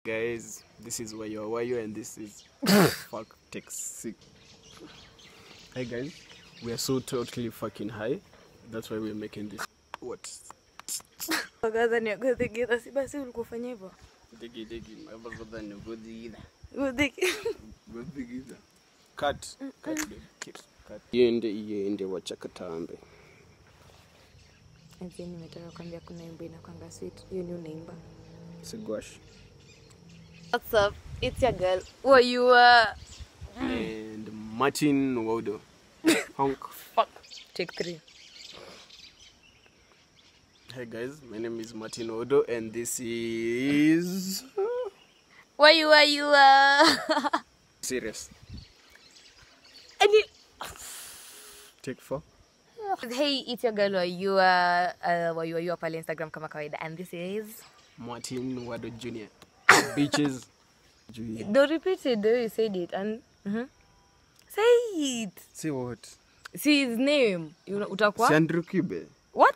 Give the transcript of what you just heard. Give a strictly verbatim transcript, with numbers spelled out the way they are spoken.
guys, this is where you are, where you, and this is fuck sick. Hey guys, we are so totally fucking high. That's why we're making this. What? Wagaza ni agodi gida, si basi ulikufanya hivyo. Digi digi, mababa ni godi gida. Godi Godi gida. Cut. Cut. Cut. Yende yende wachakatambe. Nzi nimetaka kwambia kuna wimbo inakwanga sweet. Hiyo ni unaimba. Sigwash. What's up? It's your girl. Who you are? And Martin Wodo. Honk. Fuck. Take three. Hey guys, my name is Martin Wodo and this is... Where you are, you are? Serious. And it... Take four. Hey, it's your girl. Who you are? Uh, where you are? You are on Instagram kama kawaida. And this is... Martin Wodo Junior Beaches. Junior. Don't repeat it, though. You said it. And mm-hmm. Say it. Say what? See his name. You know, utakuwa? Sandro Cube. What?